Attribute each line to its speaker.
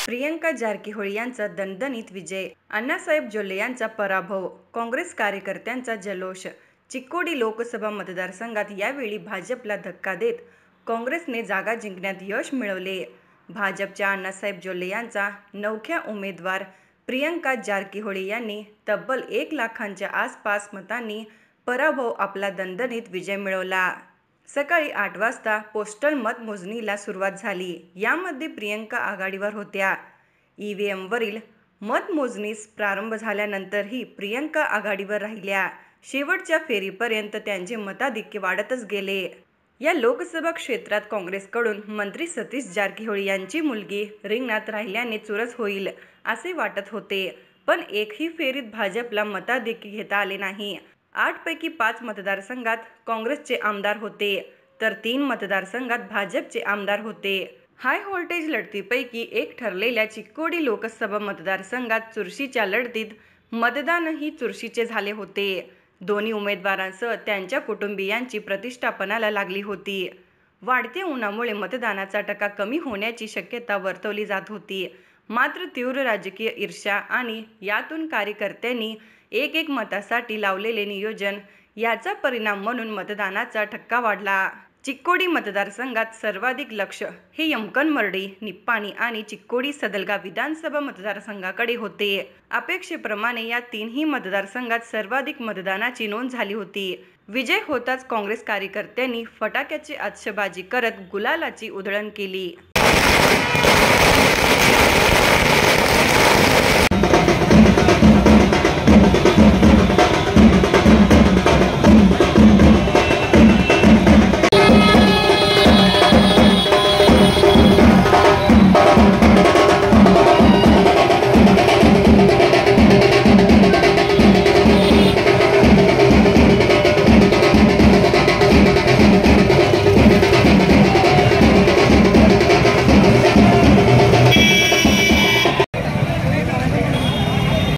Speaker 1: प्रियंका जारकीहोळी यांचा दणदणीत विजय, अण्णासाहेब जोल्ले यांचा पराभव, काँग्रेस कार्यकर्त्यांचा जल्लोष. चिक्कोडी लोकसभा मतदारसंघात यावेळी भाजपला धक्का देत काँग्रेसने जागा जिंकण्यात यश मिळवले. भाजपच्या अण्णासाहेब जोल्ले यांचा नवख्या उमेदवार प्रियंका जारकीहोळी यांनी तब्बल 1 लाखांच्या आसपास मतांनी पराभव आपला दणदणीत विजय मिळवला. सकाळी 8 वाजता पोस्टल मतमोजणीला सुरुवात झाली. यामध्ये प्रियंका आघाडीवर होत्या. ईव्हीएमवरील मतमोजणीस प्रारंभ झाल्यानंतरही प्रियंका आघाडीवर राहिल्या. शेवटच्या फेरीपर्यंत त्यांचे मताधिक्य वाढतच गेले. या लोकसभा क्षेत्रात काँग्रेसकडून मंत्री सतीश जारकीहोळी यांची मुलगी रिंगणात राहिल्याने चुरस होईल असे वाटत होते. पण एकही फेरीत भाजपला मताधिक्य घेता आले नाही. 8 पैकी 5 मतदारसंघात काँग्रेसचे आमदार होते, तर 3 मतदारसंघात भाजपचे आमदार होते. हाय व्होल्टेज लढतीपैकी एक ठरलेल्या चिक्कोडी लोकसभा मतदारसंघात चुरशीच्या लढतीत मतदानही चुरशीचे झाले होते. दोन्ही उमेदवारांसह त्यांच्या कुटुंबीयांची प्रतिष्ठा पणाला लागली होती. वाढत्या उन्हामुळे मतदानाचा टक्का कमी होण्याची शक्यता वर्तवली जात होती. मात्र तीव्र राजकीय ईर्ष्या आणि यातून कार्यकर्त्यांनी एक मतासाठी लावलेले नियोजन याचा परिणाम म्हणून मतदानाचा टक्का वाढला. चिक्कोडी मतदारसंघात सर्वाधिक लक्ष हे यमकनमर्डी, निप्पाणी आणि चिक्कोडी सदलगा विधानसभा मतदारसंघाकडे होते. अपेक्षेप्रमाणे या तीनही मतदारसंघात सर्वाधिक मतदानाची नोंद झाली होती. विजय होताच काँग्रेस कार्यकर्त्यांनी फटाक्याची आतषबाजी करत गुलालाची उधळण केली.